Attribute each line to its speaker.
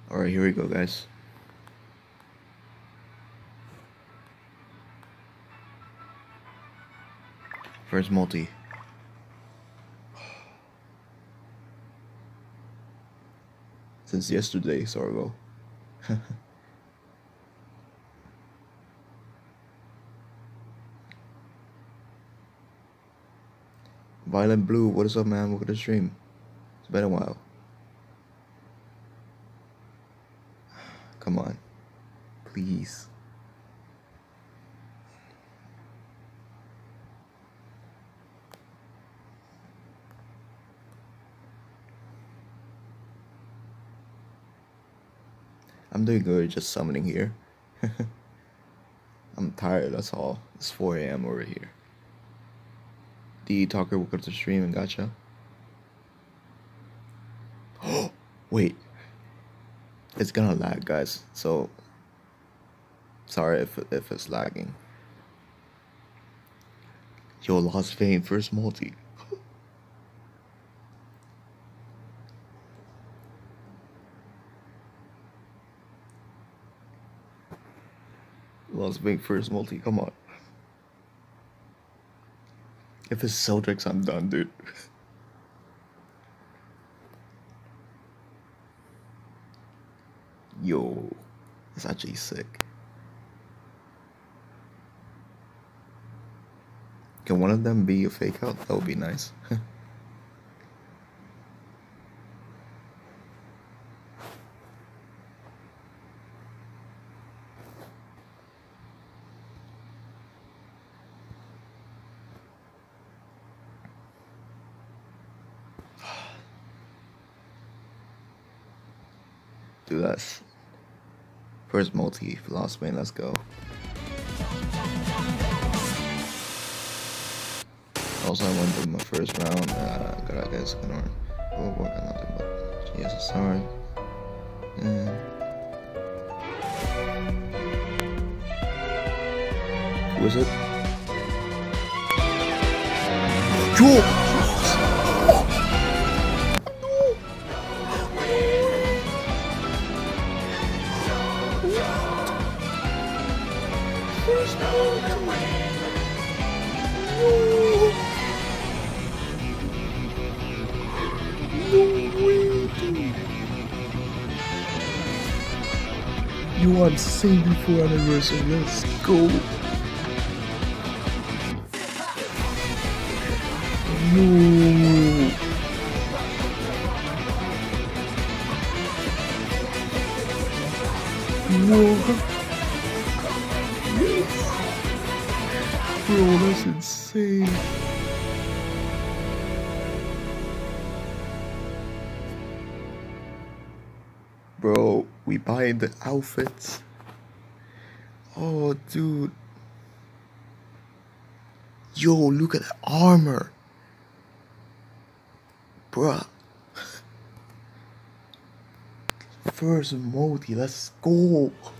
Speaker 1: Alright, here we go, guys. First multi. Since yesterday, Sorgo. Violent Blue, what is up, man? Welcome to the stream. It's been a while. Come on. Please. I'm doing good, just summoning here. I'm tired, that's all. It's 4 a.m. over here. D Talker, welcome to the stream and gotcha. Oh, wait. It's gonna lag, guys, so sorry if it's lagging. Yo, Lost Vein, first multi. Lost Vein, first multi, come on. If it's Celdrix, I'm done, dude. Yo, it's actually sick. Can one of them be a fake out? That would be nice. Do that. First multi, Lost Vein, let's go. Also, I went through my first round. Got I guess gonna work on nothing but Jesus, sorry. Who is it? Yo! You want same before anniversary, let's go. No. Whoa. Yes. Bro, that's insane. Bro, we buying the outfits. Oh, dude. Yo, look at the armor. Bruh. First multi, let's go.